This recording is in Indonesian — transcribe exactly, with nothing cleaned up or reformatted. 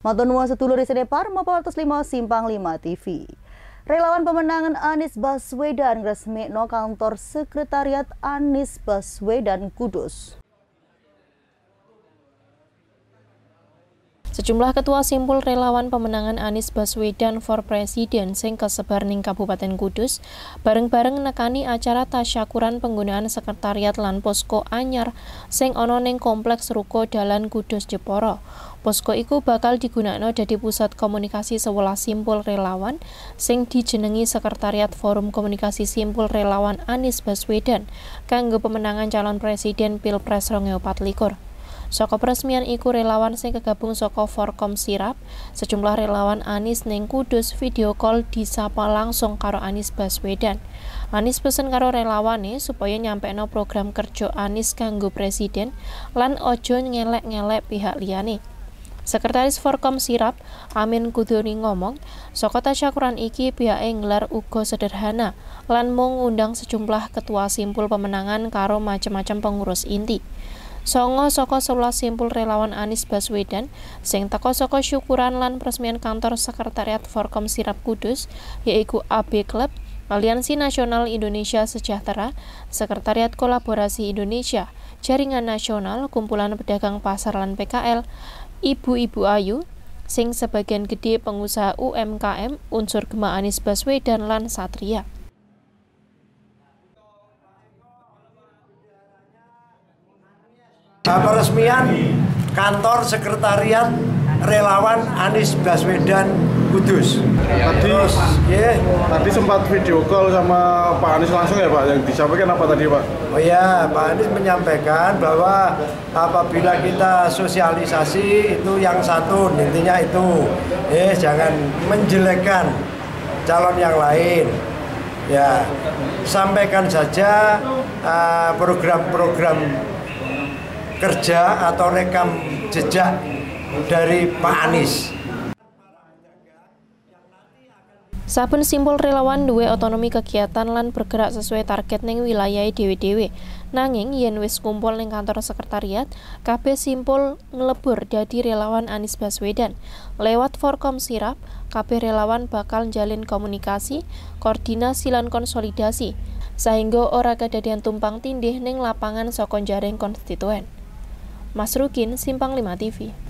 Matur nuwun sedulur isine Parma pawartos lima Simpang lima T V. Relawan pemenangan Anies Baswedan ngresmikno kantor sekretariat Anies Baswedan Kudus. Sejumlah ketua simpul relawan pemenangan Anies Baswedan for President sing kasebar ning Kabupaten Kudus bareng-bareng nekani acara tasyakuran penggunaan sekretariat lan posko anyar sing ana ning kompleks Ruko Dalan Kudus Jepara. Posko iku bakal digunakno dadi pusat komunikasi sewelas simpul relawan sing dijenengi Sekretariat Forum Komunikasi Simpul Relawan Anies Baswedan kanggo pemenangan calon presiden Pilpres dua ribu dua puluh empat. Saka peresmian iku relawan sing kegabung saka Forkom Sirap, sejumlah relawan Anies ning Kudus video call disapa langsung karo Anies Baswedan. Anies pesen karo relawane supaya nyampekno program kerja Anies kanggo presiden lan ojo ngelek-ngelek pihak liyane. Sekretaris Forkom Sirap, Amin Kudoni ngomong, saka tasyakuran iki pihake nggelar uga sederhana lan mung ngundang sejumlah ketua simpul pemenangan karo macem-macem pengurus inti. Songo saka sewelas simpul relawan Anies Baswedan sing teka saka syukuran lan peresmian kantor sekretariat Forkom Sirap Kudus yaiku A B Club, Aliansi Nasional Indonesia Sejahtera, Sekretariat Kolaborasi Indonesia, Jaringan Nasional, Kumpulan Pedagang Pasar lan P K L, Ibu-Ibu Ayu, sing sebagian gede pengusaha U M K M, unsur Gema Anies Baswedan lan Satria. Peresmian kantor sekretariat relawan Anies Baswedan Kudus. Tadi, yeah. tadi sempat video call sama Pak Anies langsung ya Pak, yang disampaikan apa tadi Pak? Oh ya, Pak Anies menyampaikan bahwa apabila kita sosialisasi itu yang satu, intinya itu, eh jangan menjelekkan calon yang lain. Ya, sampaikan saja program-program uh, kerja atau rekam jejak dari Pak Anies. Saben simpul relawan duwe otonomi kegiatan lan bergerak sesuai target ning wilayahe dhewe-dhewe. Nanging yen wis kumpul ning kantor sekretariat, kabeh simpul nglebur dadi relawan Anies Baswedan. Lewat Forkom Sirap, kabeh relawan bakal njalin komunikasi, koordinasi lan konsolidasi, sehingga ora kedadian tumpang tindih ning lapangan saka jaring konstituen. Mas Rukin, Simpang lima T V.